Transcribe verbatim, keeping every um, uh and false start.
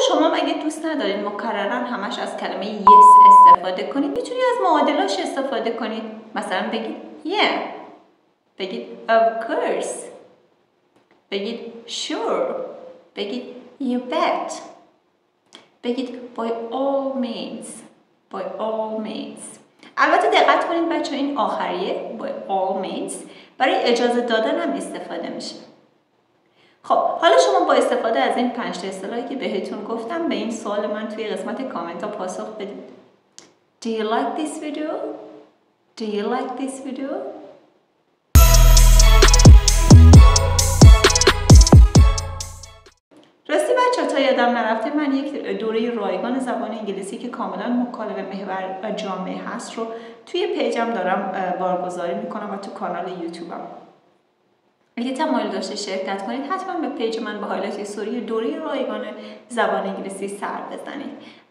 شما مگه دوست ندارید مکررا همش از کلمه yes استفاده کنید؟ میتونید از معادلاش استفاده کنید. مثلا بگید yeah، بگید of course، بگید sure، بگید you bet، بگید by all means، by all means. البته دقت کنید بچه این آخریه by all means برای اجازه دادن هم استفاده میشه. خب حالا شما با استفاده از این پنج تا اصطلاحی که بهتون گفتم به این سوال من توی قسمت کامنت ها پاسخ بدید. Do you like this video? Do you like this video? راستی بچه تا یادم نرفته من یک دوره رایگان زبان انگلیسی که کاملا مکالمه محور و جامع هست رو توی پیجم دارم بارگذاری میکنم و تو کانال یوتیوبم. اگه تمایل داشته شرکت کنید حتما به پیج من به هایلایت استوری دوره رایگان زبان انگلیسی سر بزنید